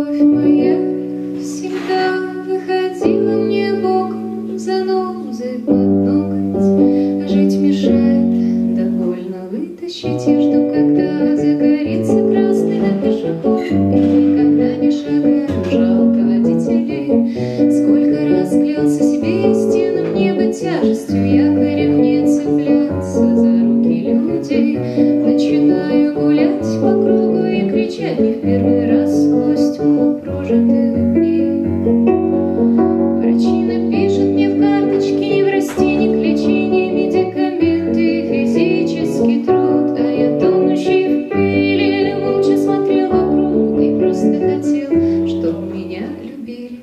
Любовь моя всегда выходила мне боком, занозой под ноготь. Жить мешает, да больно вытащить. Я жду, когда загорится красный на пешеход, и никогда не шагаю, жалко водителей. Сколько раз клялся себе и стенам неба тяжестью, якорем не цепляться за руки людей. Начинаю гулять по кругу и кричать не в первый раз сквозь тьму прожитых дней. Врачи напишут мне в карточке неврастенник, лечение, медикаменты, физический труд, а я тонущий в пыли молча смотрел вокруг и просто хотел, чтоб меня любили.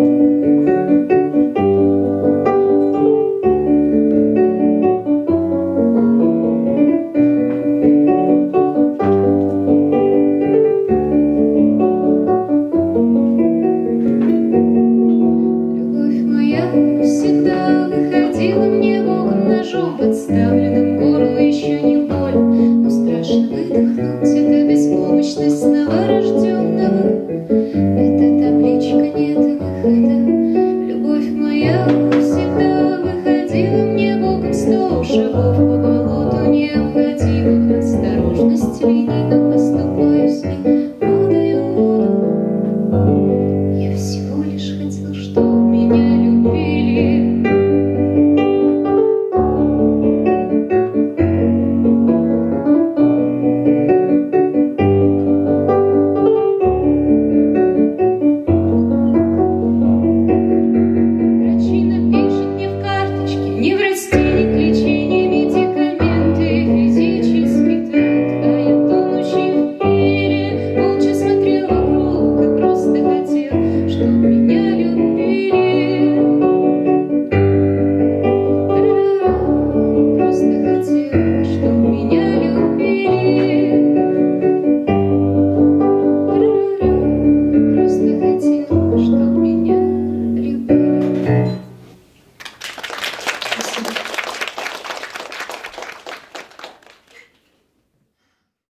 Всегда выходила мне боком, ножом подставленным горло, еще не больно, но страшно выдохнуть, это беспомощность.